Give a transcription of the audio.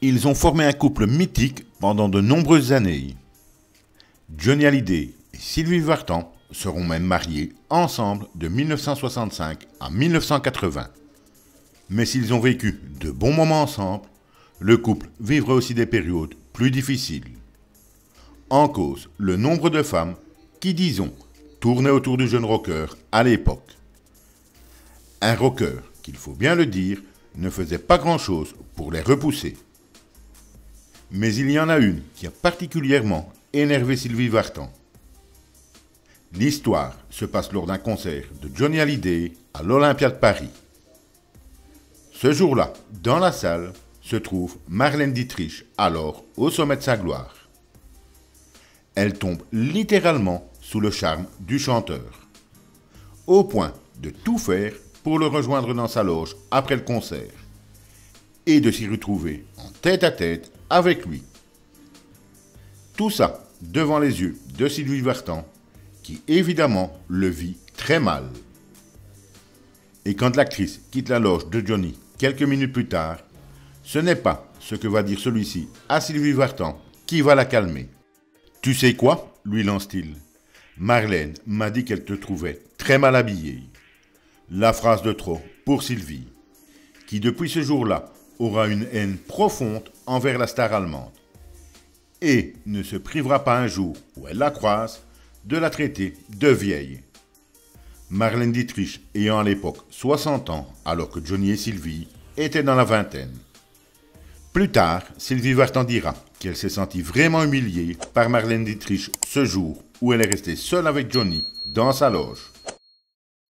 Ils ont formé un couple mythique pendant de nombreuses années. Johnny Hallyday et Sylvie Vartan seront même mariés ensemble de 1965 à 1980. Mais s'ils ont vécu de bons moments ensemble, le couple vivra aussi des périodes plus difficiles. En cause, le nombre de femmes qui, disons, tournaient autour du jeune rocker à l'époque. Un rocker, qu'il faut bien le dire, ne faisait pas grand-chose pour les repousser. Mais il y en a une qui a particulièrement énervé Sylvie Vartan. L'histoire se passe lors d'un concert de Johnny Hallyday à l'Olympia de Paris. Ce jour-là, dans la salle, se trouve Marlène Dietrich, alors au sommet de sa gloire. Elle tombe littéralement sous le charme du chanteur, au point de tout faire pour le rejoindre dans sa loge après le concert, et de s'y retrouver en tête-à-tête avec lui. Tout ça devant les yeux de Sylvie Vartan, qui évidemment le vit très mal. Et quand l'actrice quitte la loge de Johnny quelques minutes plus tard, ce n'est pas ce que va dire celui-ci à Sylvie Vartan qui va la calmer. « Tu sais quoi ?» lui lance-t-il. « Marlène m'a dit qu'elle te trouvait très mal habillée. » La phrase de trop pour Sylvie, qui depuis ce jour-là aura une haine profonde envers la star allemande et ne se privera pas un jour où elle la croise de la traiter de vieille. Marlène Dietrich ayant à l'époque 60 ans alors que Johnny et Sylvie étaient dans la vingtaine. Plus tard, Sylvie Vartan dira qu'elle s'est sentie vraiment humiliée par Marlène Dietrich ce jour où elle est restée seule avec Johnny dans sa loge.